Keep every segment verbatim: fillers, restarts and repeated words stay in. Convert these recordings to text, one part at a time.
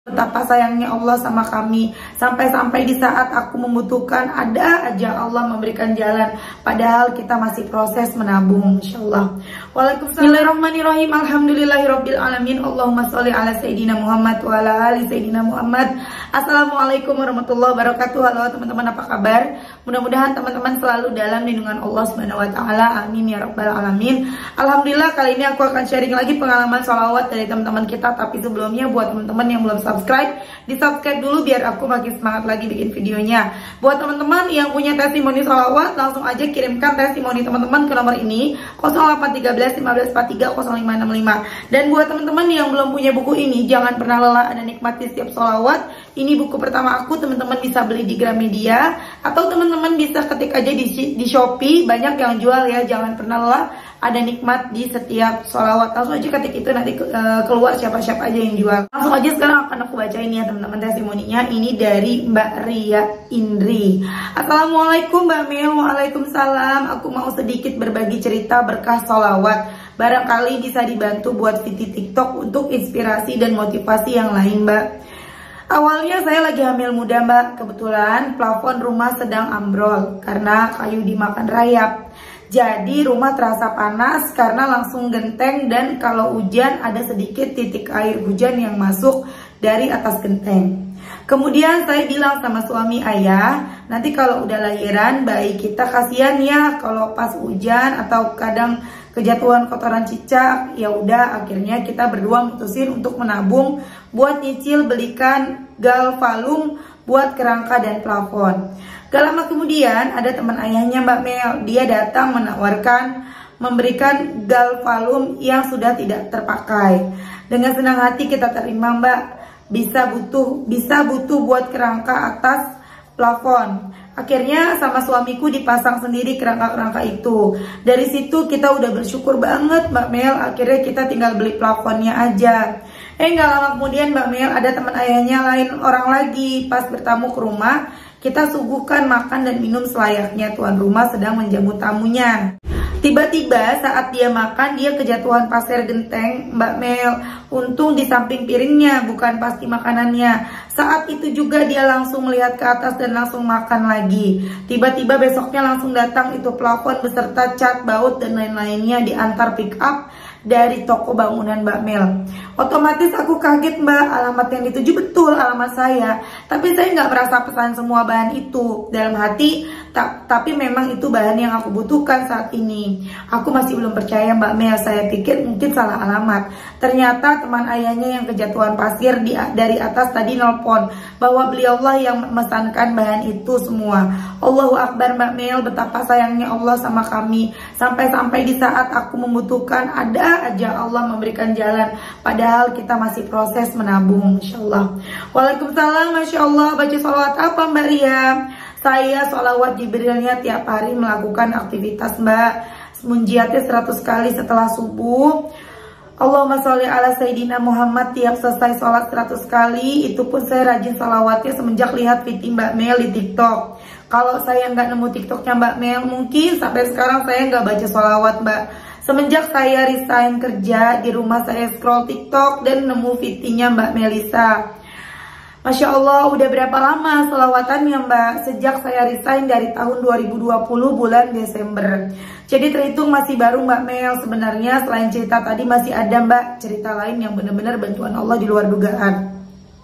Betapa sayangnya Allah sama kami. Sampai-sampai di saat aku membutuhkan, ada aja Allah memberikan jalan. Padahal kita masih proses menabung, insyaallah. Waalaikumsalam. Bismillahirrahmanirrahim. Alhamdulillahirabbil alamin. Allahumma sholli ala sayyidina Muhammad wa ala ali sayyidina Muhammad. Assalamualaikum warahmatullahi wabarakatuh. Halo teman-teman, apa kabar? Mudah-mudahan teman-teman selalu dalam lindungan Allah Subhanahu wa taala. Amin ya rabbal alamin. Alhamdulillah, kali ini aku akan sharing lagi pengalaman sholawat dari teman-teman kita. Tapi sebelumnya, buat teman-teman yang belum subscribe, di subscribe dulu biar aku makin semangat lagi bikin videonya. Buat teman-teman yang punya testimoni sholawat, langsung aja kirimkan testimoni teman-teman ke nomor ini nol delapan tiga belas lima belas empat tiga nol lima enam lima. Dan buat teman-teman yang belum punya buku ini, jangan pernah lelah Anda nikmati setiap sholawat. Ini buku pertama aku, teman-teman bisa beli di Gramedia atau teman-teman bisa ketik aja di, di Shopee, banyak yang jual ya. Jangan pernah lelah ada nikmat di setiap sholawat. Langsung aja ketik itu, nanti uh, keluar siapa-siapa aja yang jual. Langsung aja sekarang akan aku bacain ya teman-teman testimoninya. Ini dari Mbak Ria Indri. Assalamualaikum Mbak Mel. Waalaikumsalam. Aku mau sedikit berbagi cerita berkah sholawat. Barangkali bisa dibantu buat video TikTok untuk inspirasi dan motivasi yang lain, Mbak. Awalnya saya lagi hamil muda, Mbak. Kebetulan plafon rumah sedang ambrol karena kayu dimakan rayap. Jadi rumah terasa panas karena langsung genteng, dan kalau hujan ada sedikit titik air hujan yang masuk dari atas genteng. Kemudian saya bilang sama suami, ayah, nanti kalau udah lahiran bayi kita kasihan ya kalau pas hujan atau kadang kejatuhan kotoran cicak. Ya udah, akhirnya kita berdua mutusin untuk menabung buat nyicil belikan galvalum buat kerangka dan plafon. Gak lama kemudian ada teman ayahnya Mbak Mel, dia datang menawarkan memberikan galvalum yang sudah tidak terpakai. Dengan senang hati kita terima, Mbak. Bisa butuh bisa butuh buat kerangka atas plafon. Akhirnya sama suamiku dipasang sendiri kerangka-kerangka itu. Dari situ kita udah bersyukur banget Mbak Mel. Akhirnya kita tinggal beli plafonnya aja. Eh nggak lama kemudian Mbak Mel, ada teman ayahnya lain orang lagi. Pas bertamu ke rumah, kita suguhkan makan dan minum selayaknya tuan rumah sedang menjamu tamunya. Tiba-tiba saat dia makan, dia kejatuhan pasir genteng Mbak Mel. Untung di samping piringnya, bukan pasti makanannya. Saat itu juga dia langsung melihat ke atas dan langsung makan lagi. Tiba-tiba besoknya langsung datang itu plafon beserta cat, baut, dan lain-lainnya diantar pick up dari toko bangunan Mbak Mel. Otomatis aku kaget, Mbak. Alamat yang dituju betul alamat saya, tapi saya nggak merasa pesan semua bahan itu. Dalam hati, ta tapi memang itu bahan yang aku butuhkan saat ini. Aku masih belum percaya Mbak Mel. Saya pikir mungkin salah alamat. Ternyata teman ayahnya yang kejatuhan pasir di, dari atas tadi nelpon bahwa beliaulah yang memesankan bahan itu semua. Allahu Akbar Mbak Mel, betapa sayangnya Allah sama kami. Sampai-sampai di saat aku membutuhkan, ada aja Allah memberikan jalan. Padahal kita masih proses menabung, insyaallah. Waalaikumsalam. Masya Allah. Baca sholawat apa Mbak Ria? Saya sholawat Jibrilnya tiap hari melakukan aktivitas, Mbak. Munjiatnya seratus kali setelah subuh. Allahumma sholli ala sayyidina Muhammad tiap selesai sholat seratus kali. Itu pun saya rajin sholawatnya semenjak lihat video Mbak Mel di TikTok. Kalau saya nggak nemu TikToknya Mbak Mel, mungkin sampai sekarang saya nggak baca sholawat, Mbak. Semenjak saya resign kerja, di rumah saya scroll TikTok dan nemu videonya Mbak Melisa. Masya Allah, udah berapa lama selawatannya Mbak? Sejak saya resign dari tahun dua ribu dua puluh bulan Desember. Jadi terhitung masih baru Mbak Mel. Sebenarnya selain cerita tadi masih ada Mbak cerita lain yang benar-benar bantuan Allah di luar dugaan.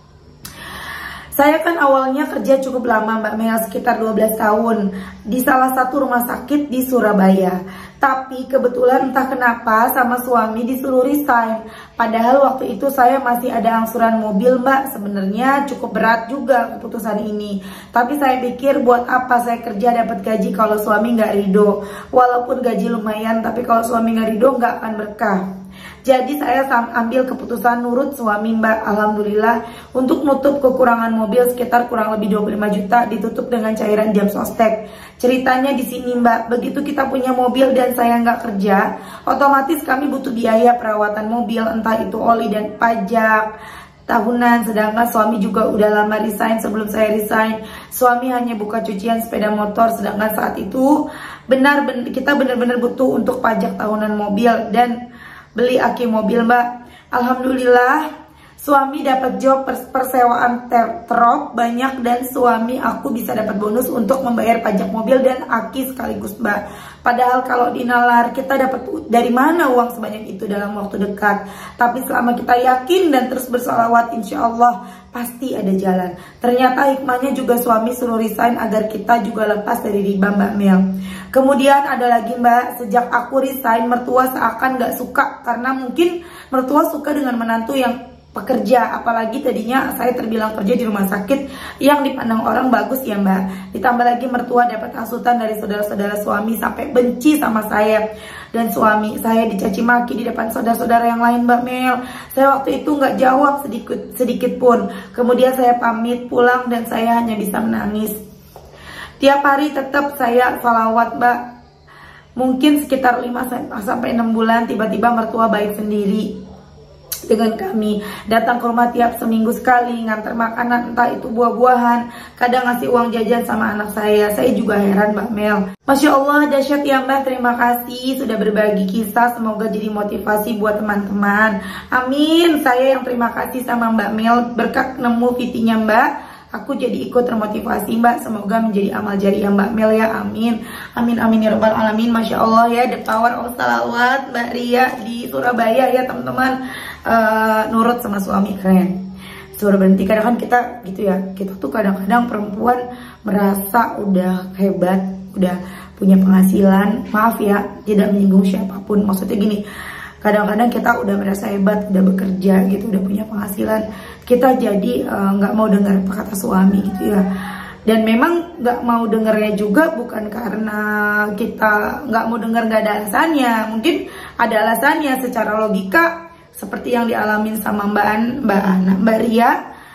Saya kan awalnya kerja cukup lama Mbak Mel, sekitar dua belas tahun di salah satu rumah sakit di Surabaya. Tapi kebetulan entah kenapa sama suami disuruh resign. Padahal waktu itu saya masih ada angsuran mobil Mbak. Sebenarnya cukup berat juga keputusan ini. Tapi saya pikir buat apa saya kerja dapat gaji kalau suami nggak ridho. Walaupun gaji lumayan, tapi kalau suami nggak ridho nggak akan berkah. Jadi saya ambil keputusan nurut suami Mbak. Alhamdulillah, untuk nutup kekurangan mobil sekitar kurang lebih dua puluh lima juta ditutup dengan cairan jam sostek. Ceritanya di sini Mbak, begitu kita punya mobil dan saya nggak kerja, otomatis kami butuh biaya perawatan mobil, entah itu oli dan pajak tahunan. Sedangkan suami juga udah lama resign. Sebelum saya resign, suami hanya buka cucian sepeda motor. Sedangkan saat itu benar ben kita benar-benar butuh untuk pajak tahunan mobil dan beli aki mobil Mbak. Alhamdulillah Suami dapat job pers persewaan tertrop banyak dan suami aku bisa dapat bonus untuk membayar pajak mobil dan aki sekaligus, Mbak. Padahal kalau dinalar kita dapat dari mana uang sebanyak itu dalam waktu dekat. Tapi selama kita yakin dan terus bersolawat, insya Allah pasti ada jalan. Ternyata hikmahnya juga suami suruh resign agar kita juga lepas dari riba, Mbak Mel. Kemudian ada lagi, Mbak, sejak aku resign mertua seakan gak suka karena mungkin mertua suka dengan menantu yang pekerja, apalagi tadinya saya terbilang kerja di rumah sakit yang dipandang orang bagus ya, Mbak. Ditambah lagi mertua dapat hasutan dari saudara-saudara suami sampai benci sama saya, dan suami saya dicaci maki di depan saudara-saudara yang lain, Mbak Mel. Saya waktu itu nggak jawab sedikit sedikit pun. Kemudian saya pamit pulang dan saya hanya bisa menangis. Tiap hari tetap saya salawat, Mbak. Mungkin sekitar lima sampai enam bulan tiba-tiba mertua baik sendiri dengan kami, datang ke rumah tiap seminggu sekali, ngantar makanan entah itu buah-buahan, kadang ngasih uang jajan sama anak saya. Saya juga heran, Mbak Mel. Masya Allah, dahsyat ya, Mbak. Terima kasih sudah berbagi kisah, semoga jadi motivasi buat teman-teman. Amin. Saya yang terima kasih sama Mbak Mel, berkat nemu fitinya Mbak, aku jadi ikut termotivasi, Mbak. Semoga menjadi amal jariah Mbak Mel ya, amin. Amin amin ya rabbal alamin. Masya Allah ya, the power of salawat Mbak Ria di Surabaya ya, teman-teman. Uh, nurut sama suami, keren. Suruh berhenti. Kadang kan kita gitu ya, kita tuh kadang-kadang perempuan merasa udah hebat, udah punya penghasilan. Maaf ya, tidak menyinggung siapapun. Maksudnya gini, kadang-kadang kita udah merasa hebat, udah bekerja gitu, udah punya penghasilan, kita jadi nggak uh, mau dengar apa kata suami gitu ya. Dan memang nggak mau dengarnya juga bukan karena kita nggak mau dengar, nggak ada alasannya. Mungkin ada alasannya secara logika, seperti yang dialamin sama Mbak An, Mbak Ana, Mbak Ria.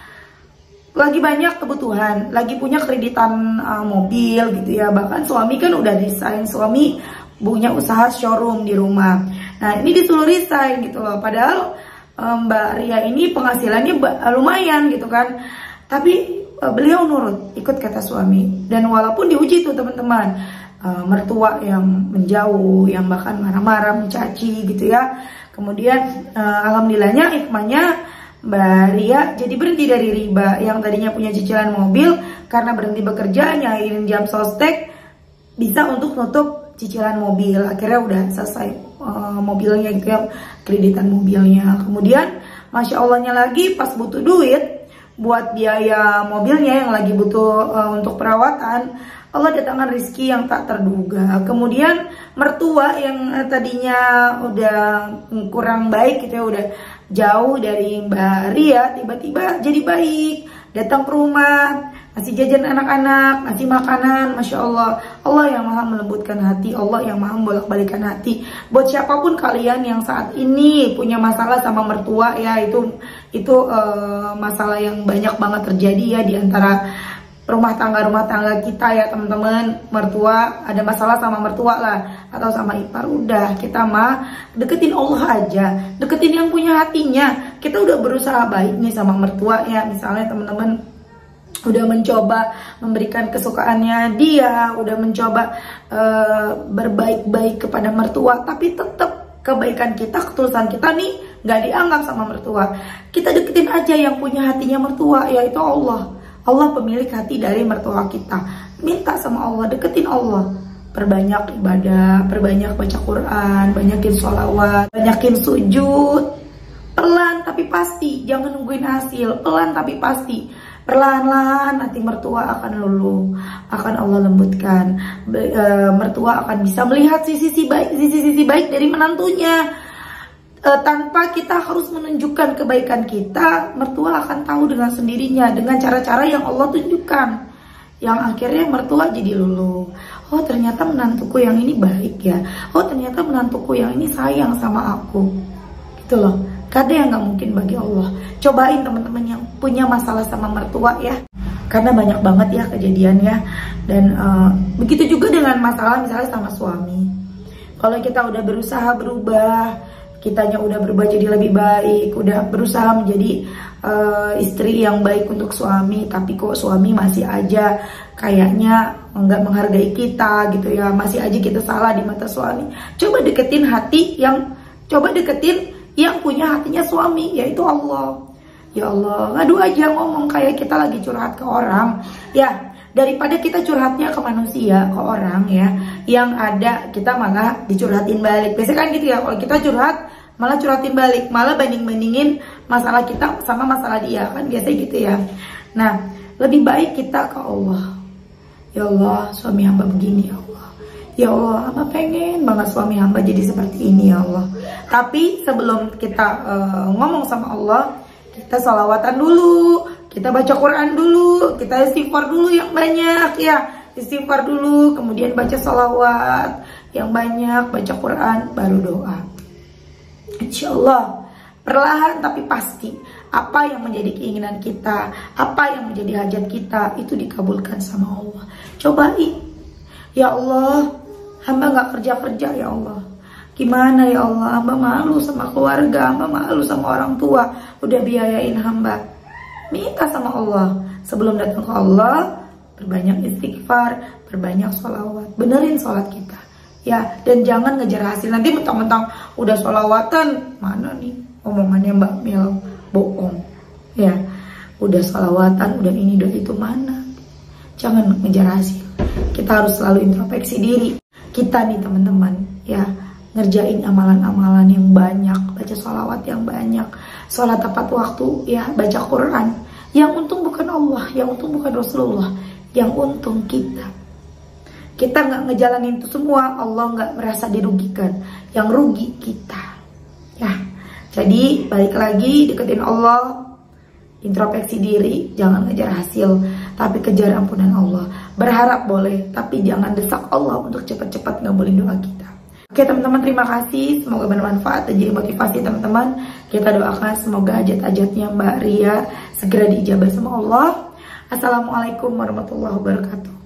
Lagi banyak kebutuhan, lagi punya kreditan uh, mobil gitu ya. Bahkan suami kan udah resign, suami punya usaha showroom di rumah. Nah ini disuruh resign gitu loh. Padahal um, Mbak Ria ini penghasilannya lumayan gitu kan. Tapi uh, beliau nurut, ikut kata suami. Dan walaupun diuji tuh teman-teman, uh, mertua yang menjauh, yang bahkan marah-marah, mencaci gitu ya. Kemudian uh, alhamdulillahnya hikmahnya Mbak Ria jadi berhenti dari riba. Yang tadinya punya cicilan mobil, karena berhenti bekerja nyairin jam sostek, bisa untuk nutup cicilan mobil. Akhirnya udah selesai uh, mobilnya gitu ya, kreditan mobilnya. Kemudian Masya Allahnya lagi pas butuh duit buat biaya mobilnya yang lagi butuh uh, untuk perawatan, Allah datangkan rezeki yang tak terduga. Kemudian mertua yang tadinya udah kurang baik gitu ya, udah jauh dari Mbak Ria, tiba-tiba jadi baik, datang ke rumah, ngasih jajan anak-anak, ngasih makanan. Masya Allah, Allah yang maha melembutkan hati, Allah yang maha membolak-balikan hati. Buat siapapun kalian yang saat ini punya masalah sama mertua ya, itu itu uh, masalah yang banyak banget terjadi ya di antara rumah tangga-rumah tangga kita ya teman-teman. Mertua, ada masalah sama mertua lah, atau sama ipar, udah kita mah deketin Allah aja, deketin yang punya hatinya. Kita udah berusaha baik nih sama mertua ya, misalnya teman-teman udah mencoba memberikan kesukaannya dia, udah mencoba uh, berbaik-baik kepada mertua, tapi tetap kebaikan kita, ketulusan kita nih nggak dianggap sama mertua. Kita deketin aja yang punya hatinya mertua, yaitu Allah. Allah pemilik hati dari mertua kita. Minta sama Allah, deketin Allah. Perbanyak ibadah, perbanyak baca Quran, banyakin sholawat, banyakin sujud. Pelan tapi pasti, jangan nungguin hasil. Pelan tapi pasti. Perlahan-lahan nanti mertua akan luluh, akan Allah lembutkan. E, mertua akan bisa melihat sisi-sisi baik, sisi-sisi baik dari menantunya. E, tanpa kita harus menunjukkan kebaikan kita, mertua akan tahu dengan sendirinya, dengan cara-cara yang Allah tunjukkan, yang akhirnya mertua jadi luluh. Oh ternyata menantuku yang ini baik ya, oh ternyata menantuku yang ini sayang sama aku, gitu loh. Kada yang nggak mungkin bagi Allah. Cobain teman-teman yang punya masalah sama mertua ya, karena banyak banget ya kejadiannya. Dan uh, begitu juga dengan masalah misalnya sama suami. Kalau kita udah berusaha berubah, kitanya udah berubah jadi lebih baik, udah berusaha menjadi uh, istri yang baik untuk suami, tapi kok suami masih aja kayaknya nggak menghargai kita gitu ya, masih aja kita salah di mata suami. Coba deketin hati yang, coba deketin yang punya hatinya suami, yaitu Allah. Ya Allah, ngadu aja, ngomong kayak kita lagi curhat ke orang. Ya, daripada kita curhatnya ke manusia, ke orang ya, yang ada kita malah dicurhatin balik. Biasanya kan gitu ya, kalau kita curhat malah curhatin balik, malah banding-bandingin masalah kita sama masalah dia, kan biasanya gitu ya. Nah, lebih baik kita ke Allah. Ya Allah, suami hamba begini ya Allah. Ya Allah, hamba pengen banget suami hamba jadi seperti ini ya Allah. Tapi sebelum kita uh, ngomong sama Allah, kita sholawatan dulu, kita baca Quran dulu, kita istighfar dulu yang banyak ya. Istighfar dulu, kemudian baca sholawat yang banyak, baca Quran, baru doa. Insya Allah, perlahan tapi pasti, apa yang menjadi keinginan kita, apa yang menjadi hajat kita, itu dikabulkan sama Allah. Cobain, ya Allah, hamba gak kerja-kerja ya Allah. Gimana ya Allah, hamba malu sama keluarga, hamba malu sama orang tua, udah biayain hamba. Minta sama Allah, sebelum datang ke Allah, perbanyak istighfar, perbanyak sholawat, benerin sholat kita. Ya, dan jangan ngejar hasil. Nanti mentang-mentang udah sholawatan, mana nih omongannya Mbak Mil, bohong. Ya, udah sholawatan, udah ini, udah itu, mana. Jangan ngejar hasil. Kita harus selalu introspeksi diri. Kita nih teman-teman, ya, ngerjain amalan-amalan yang banyak, baca sholawat yang banyak, sholat tepat waktu, ya, baca Quran. Yang untung bukan Allah, yang untung bukan Rasulullah, yang untung kita. Kita nggak ngejalanin itu semua, Allah nggak merasa dirugikan, yang rugi kita. Ya, jadi balik lagi, deketin Allah, introspeksi diri, jangan ngejar hasil, tapi kejar ampunan Allah. Berharap boleh, tapi jangan desak Allah untuk cepat-cepat ngabulin doa kita. Oke teman-teman, terima kasih, semoga bermanfaat dan jadi motivasi teman-teman. Kita doakan semoga hajat-hajatnya Mbak Ria segera diijabah sama Allah. Assalamualaikum warahmatullahi wabarakatuh.